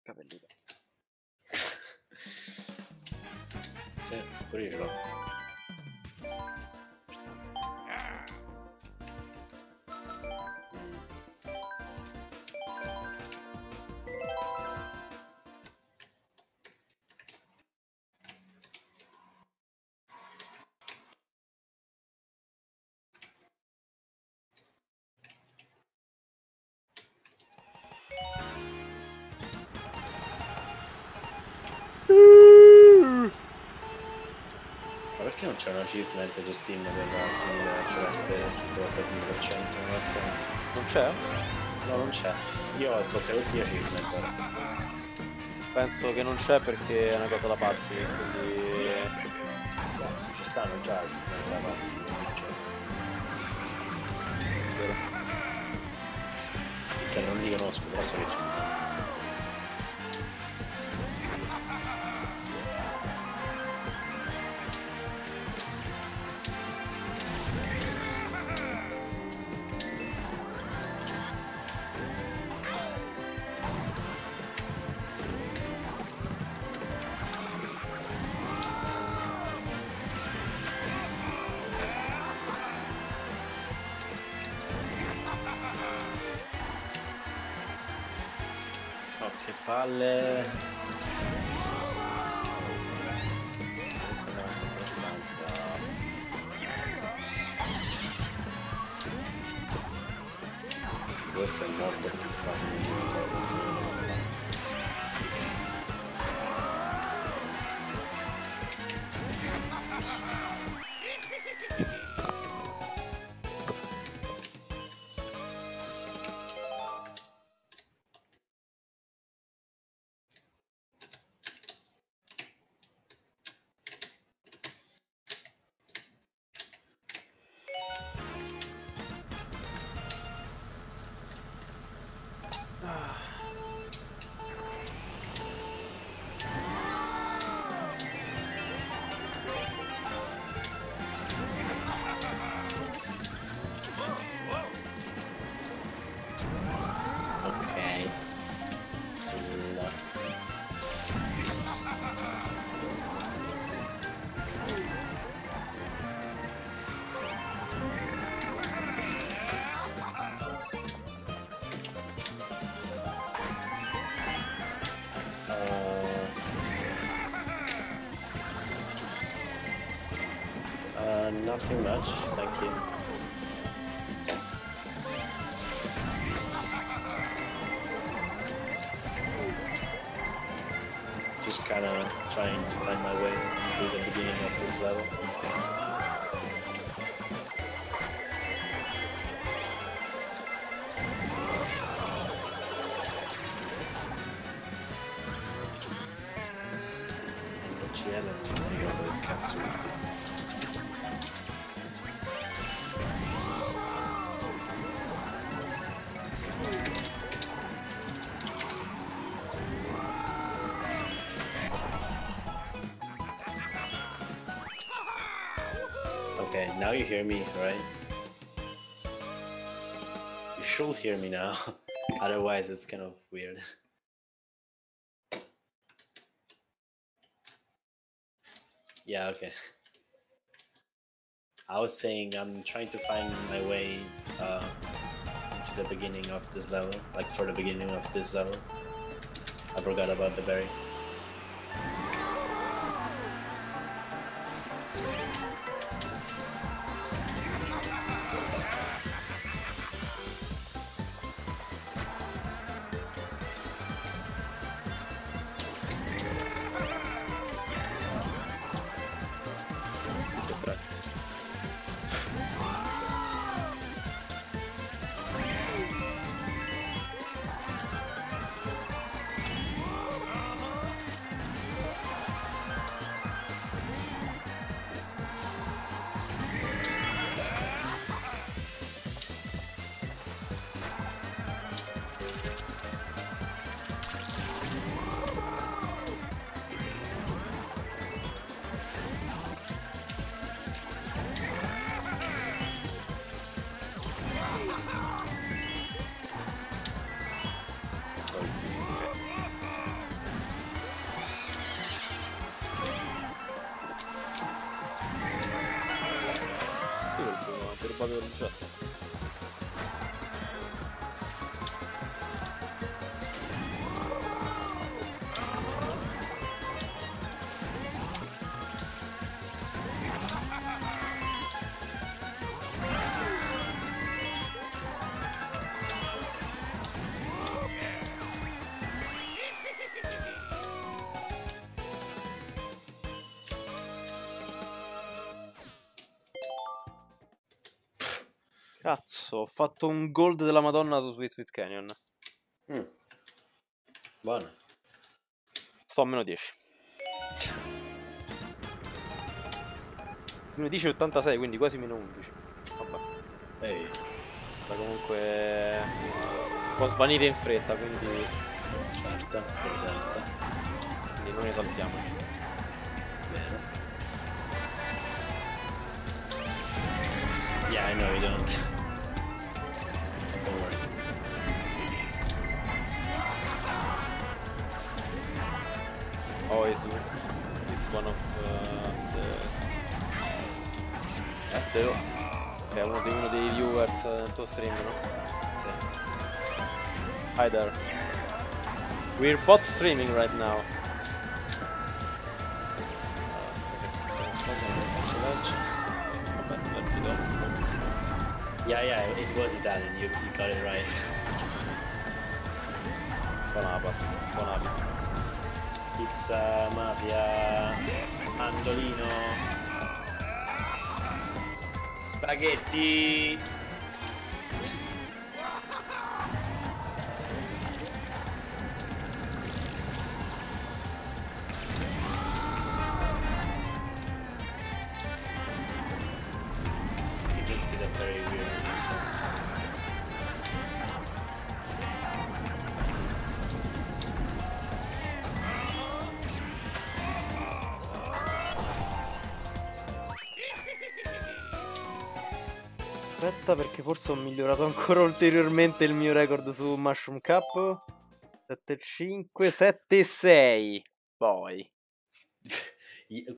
Capelli. Sì, pure io ce l'ho. Ma perché non c'è una achievement su Steam per finire Celeste 100%? Non ha senso. Non c'è? No, non c'è. Io ho sbloccato tutti gli achievement ora. Penso che non c'è perché è una cosa da pazzi, quindi... Cazzo, ci stanno già achievement da pazzi, quindi c'è. Vero. Che non li conosco, però so che ci stanno. Oh, che palle! Questa è abbastanza... Questo è molto più facile di quello. Ok. Nothing much, thank you. Just kinda trying to find my way to the beginning of this level. CL non mi ricordo che cazzo è. Okay, now you hear me, right? You should hear me now, otherwise it's kind of weird. Yeah, okay. I was saying I'm trying to find my way to the beginning of this level, like for the beginning of this level. I forgot about the berry. ti ho rubato l'oggetto. Cazzo, ho fatto un gold della Madonna su Sweet Sweet Canyon. Buono. Sto a meno 10. Meno 10 e 86, quindi quasi meno 11. Vabbè. Ehi. Ma comunque può svanire in fretta, quindi Certo, presente. quindi non esaltiamoci. Bene. Yeah, I know you don't. Don't worry. Oh, is one of è uno dei viewers del tuo stream, no? Sì. Hi there. We're both streaming right now. Vabbè, leggi dopo. Yeah, it was Italian, you got it right. Buona pizza. Pizza, mafia, mandolino, spaghetti. You just did a very weird. Aspetta, perché forse ho migliorato ancora ulteriormente il mio record su Mushroom Cup. 7-5, 7-6. Poi